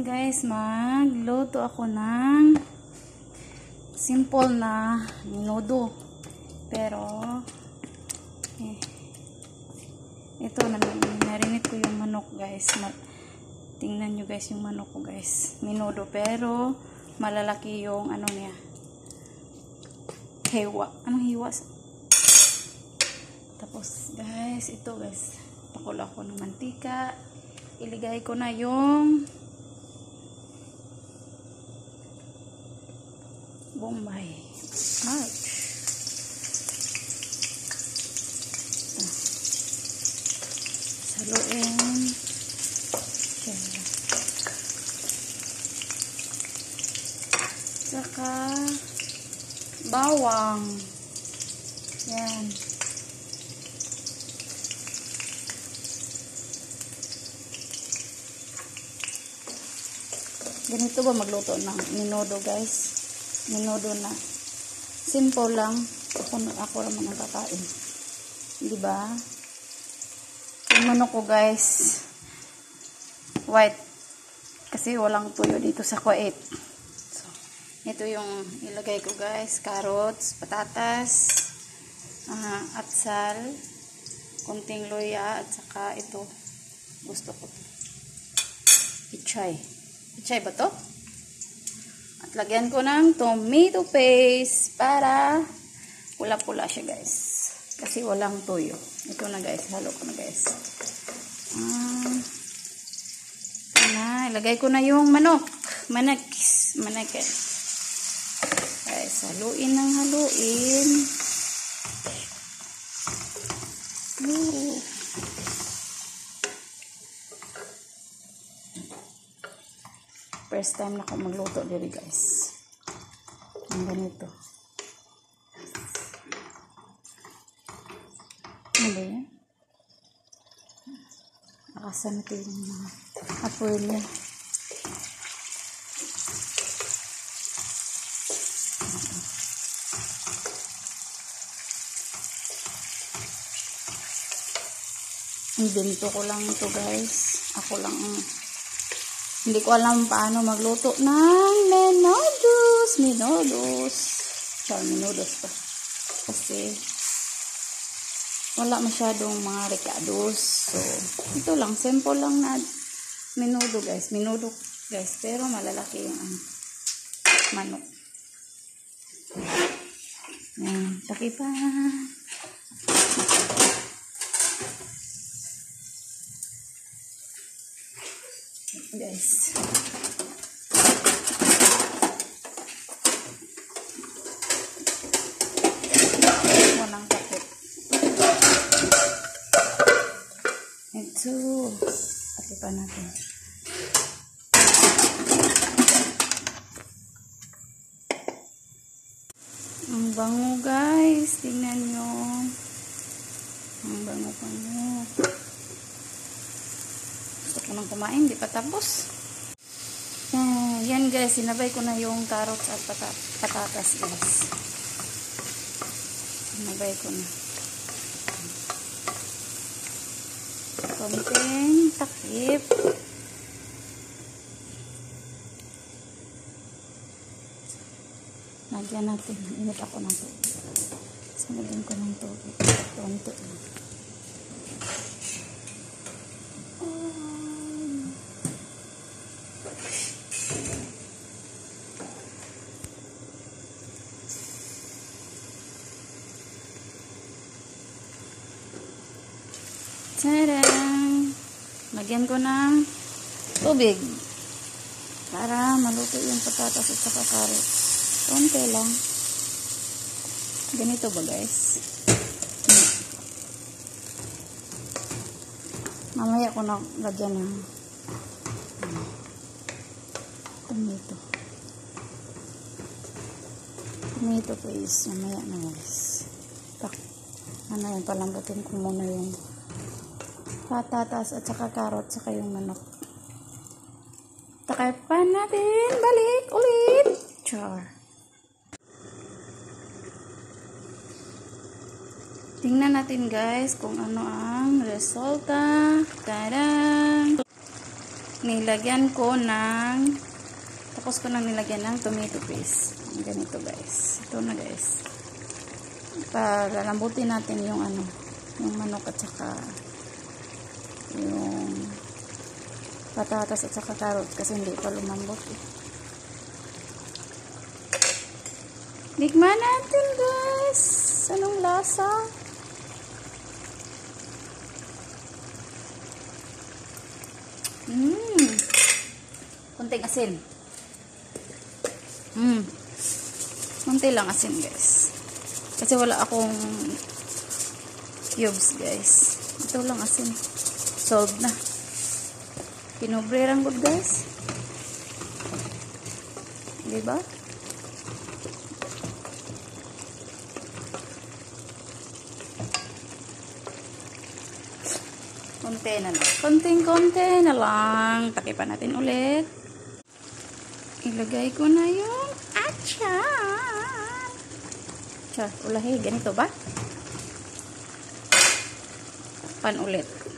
guys, magluto ako ng simple na menudo. Pero ito, narinit ko yung manok guys. Tingnan nyo guys yung manok ko guys. Menudo pero malalaki yung ano niya. Hiwa. Anong hiwa? Tapos guys, ito guys. Pakulo ako ng mantika. Iligay ko na yung bombay. Ouch. Saluin. Saka bawang. Yan. Ganito ba magluto ng menudo guys? Menudo na simple lang. Ako naman ang kakain. Diba? Yung manok ko guys, white. Kasi walang tuyo dito sa Kuwait. So, ito yung ilagay ko guys. Carrots, patatas, atsal, kunting luya, at saka ito. Gusto ko ito. Ichay. Ichay ba to? At lagyan ko ng tomato paste para pula-pula siya guys. Kasi walang toyo. Ito na guys. Halo ko na guys. Ilagay ko na yung manok. Manakis. Guys, haluin ng haluin. First time na ako magluto dito guys. Ang ganito. Ano ba yan? Nakasan natin yung mga apoy niya. Invento ko lang ito guys. Ako lang hindi ko alam paano magluto ng menudos. Menudos pa. Kasi wala masyadong mga recados. So, ito lang. Simple lang na menudo guys. Menudo guys. Pero malalaki yung manok. Ayan. Takipan. Guys. Walang takip. Ito. Takipan natin. Ang bango guys. Tingnan nyo. Ang bango-bango. Gusto ko nang kumain, di pa tapos. Yan guys, sinabay ko na yung carrots at patatas guys. Sinabay ko na. Konting takip. Lagyan natin. Init ako ng tubig. Sinabay ko ng tubig. Konti lang. Tadang! Lagyan ko ng tubig para maluto yung patatas at saka carrots. Konti lang. Ganito ba guys? Mamaya ko na lagyan ng tomato paste. Mamaya na guys. Yan, palambutin ko muna yung patatas at saka carrot saka yung manok. Takipan natin. Balik ulit. Char. Tingnan natin guys kung ano ang resulta. Tadang! nilagyan ko ng, tapos ko nang nilagyan ng tomato paste. Ganito guys. Ito na guys. Palalambutin natin yung ano, yung manok at saka yung patatas at saka carrot kasi hindi pa lumambot eh. Tikman natin guys. Anong lasa? Kunting asin. Kunti lang asin guys. Kasi wala akong cubes guys. Ito lang asin. Solved na. Pinobrerang good guys. Diba? Konti na lang. Konting-konti na lang. Takipan natin ulit. Ilagay ko na yung achar. Ulahi. Ganito ba? Pan ulit.